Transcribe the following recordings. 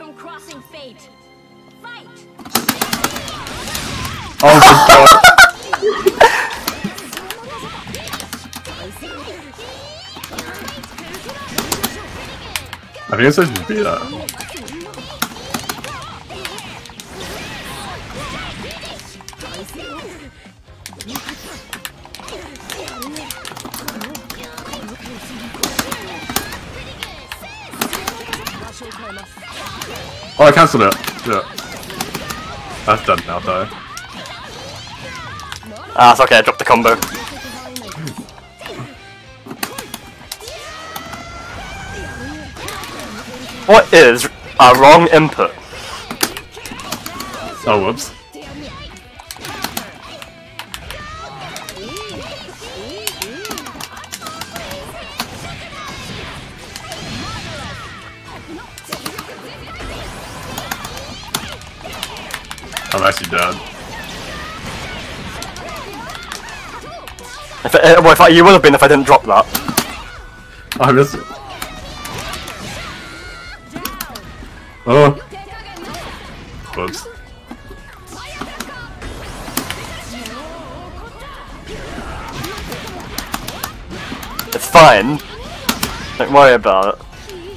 Oh my god. I think it's supposed to be that. Oh, I cancelled it. Yeah. That's done now, though. Ah, it's okay, I dropped the combo. What is a wrong input? Oh, whoops. I'm actually dead. Well, you would have been if I didn't drop that. I missed it. Oh. Whoops. It's fine. Don't worry about it.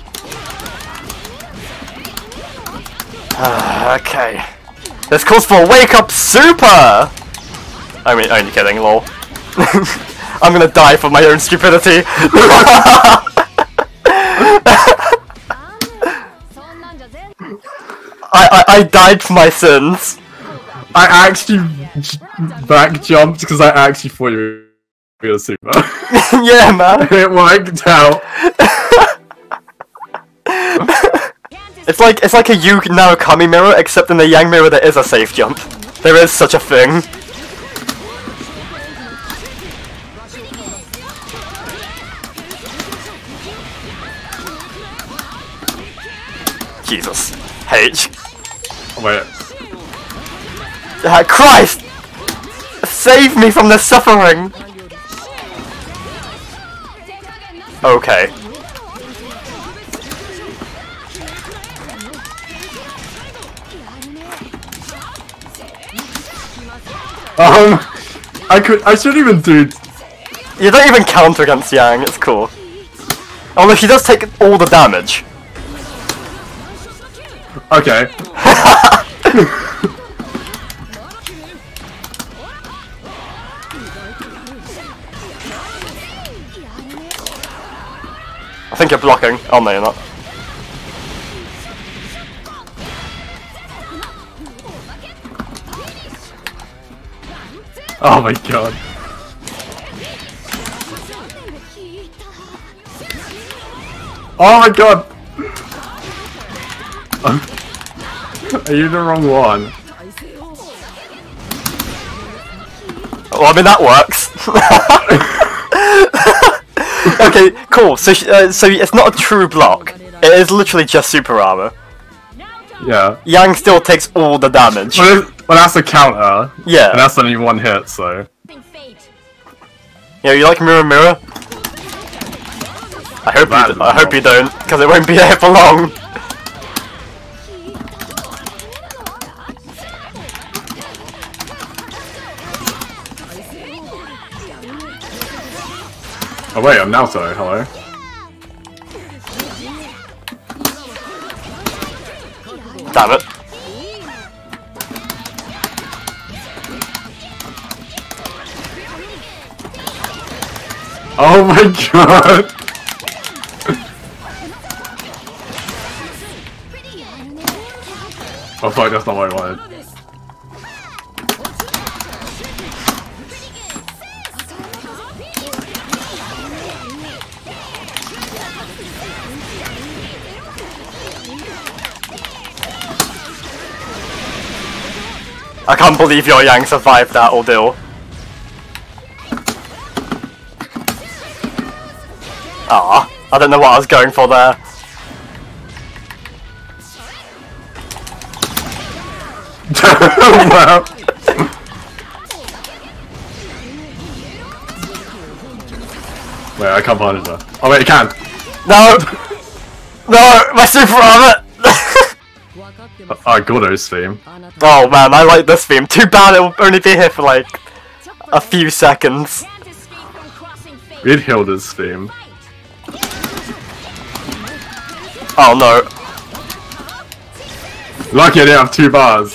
Okay. This calls for Wake Up Super! I mean, only kidding, lol. I'm gonna die for my own stupidity. I died for my sins. I actually back jumped because I actually thought you were gonna super. Yeah, man. It worked out. It's like a Yu now Kami mirror, except in the Yang mirror there is a safe jump. There is such a thing. Jesus. H. Wait. Christ! Save me from this suffering! Okay. I shouldn't even do. You don't even counter against Yang, it's cool. Although she does take all the damage. Okay. I think you're blocking. Oh no, you're not. Oh my god. Oh my god! Are you the wrong one? Well, I mean that works. Okay, cool. So it's not a true block. It is literally just super armor. Yeah. Yang still takes all the damage. Well, that's a counter. Yeah. And that's only one hit, so. Yeah, you like Mirror Mirror? I hope you don't, because it won't be there for long. Oh wait, I'm Naoto, hello. Damn it. Oh my god! Oh fuck, that's not what I wanted. I can't believe your Yang survived that ordeal. Ah, I don't know what I was going for there. Wow. Wait, I can't punish her. Oh wait, you can! No! No! My super armor! Gordo's theme. Oh man, I like this theme. Too bad it'll only be here for like a few seconds. Read Hilda's theme. Oh no. Lucky I didn't have 2 bars.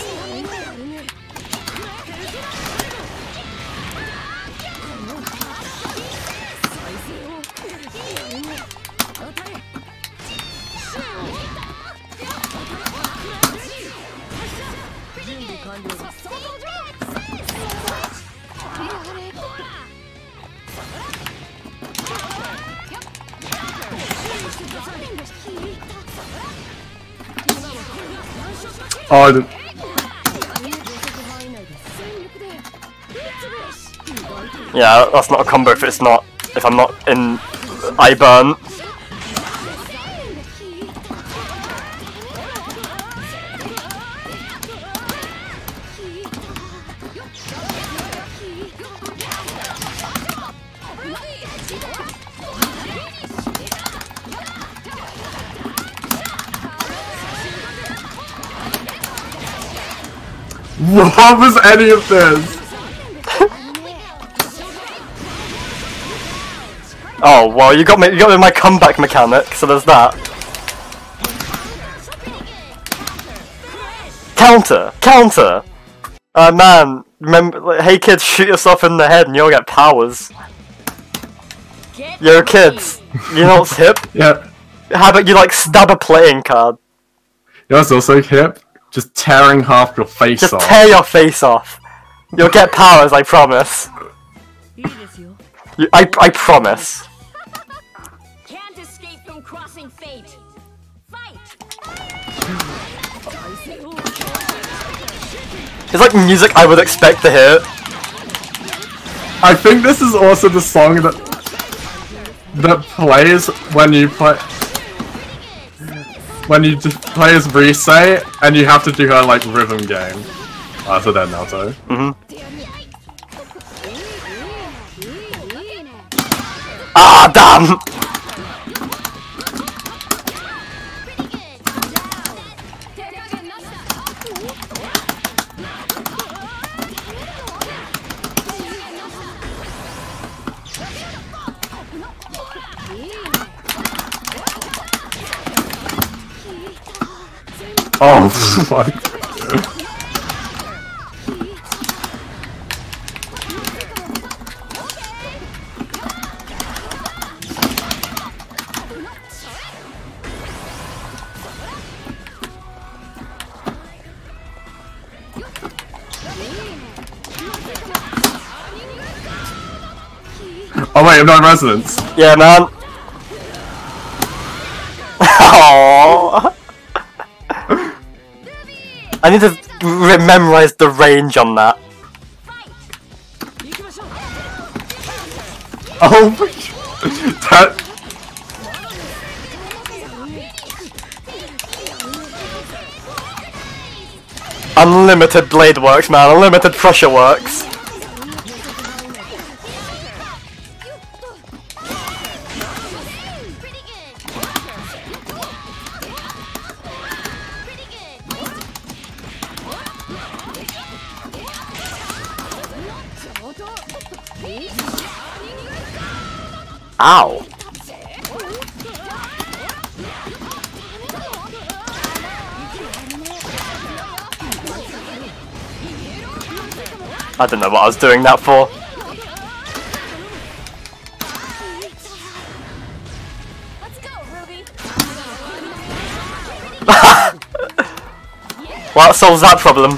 Oh, I didn't. Yeah, that's not a combo if I'm not in I burn. What was any of this? Oh well, you got me my comeback mechanic, so there's that. Counter. Man, remember? Like, hey kids, shoot yourself in the head and you'll get powers. Yo kids, you know what's hip? Yeah. How about you like stab a playing card? You know what's also hip? Just tearing half your face off. Just tear your face off. You'll get powers, I promise. I promise. Can't escape from crossing fate. Fight. It's like music I would expect to hear. I think this is also the song that plays when you play. When you play as Rise, and you have to do her like rhythm game. So then Naruto. Ah, damn! Oh fuck. Oh wait, I'm not in resonance. Yeah, man. Aww. I need to memorize the range on that. Oh my god. That... Unlimited blade works, man. Unlimited pressure works. Ow. I don't know what I was doing that for. Let's go, Ruby. Well, that solves that problem.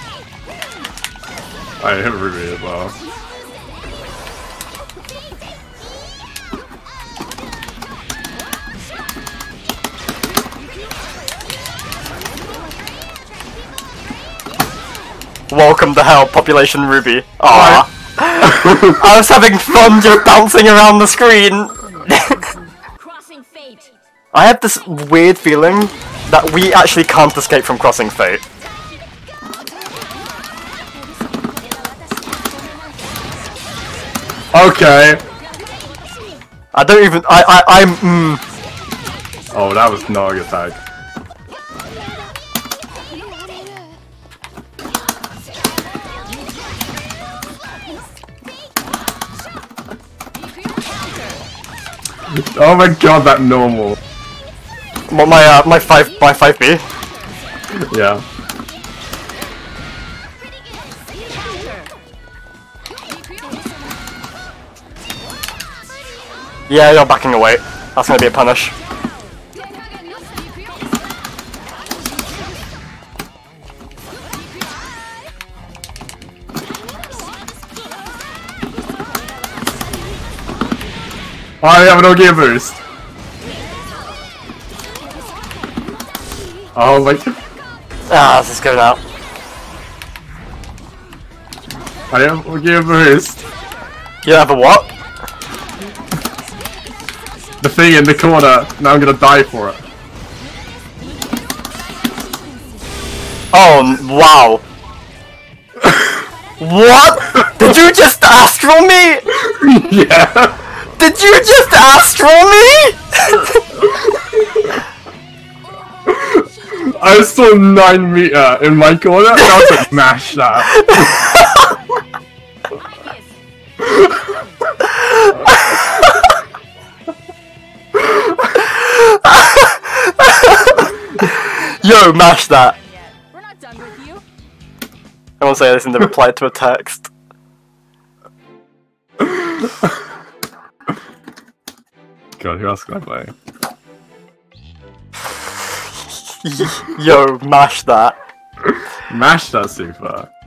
I hit Ruby as well. Welcome to hell, Population Ruby. Aww. I was having fun just bouncing around the screen. Crossing fate. I have this weird feeling that we actually can't escape from crossing fate. Okay. I don't even. I'm. Oh, that was not a good tag. Oh my god, that normal. What, my 5B? Yeah. Yeah, you're backing away. That's gonna be a punish. I have no gear boost. Oh my god. Ah, this is going out. I have no gear boost. You have a what? The thing in the corner. Now I'm gonna die for it. Oh, wow. What? Did you just astral me? Yeah. Did you just astral me? I saw 9 meter in my corner and I was like, mash that. Yo, mash that. We're not done with you. I won't say this in the reply to a text. God, who else can I play? Yo, mash that. Mash that super.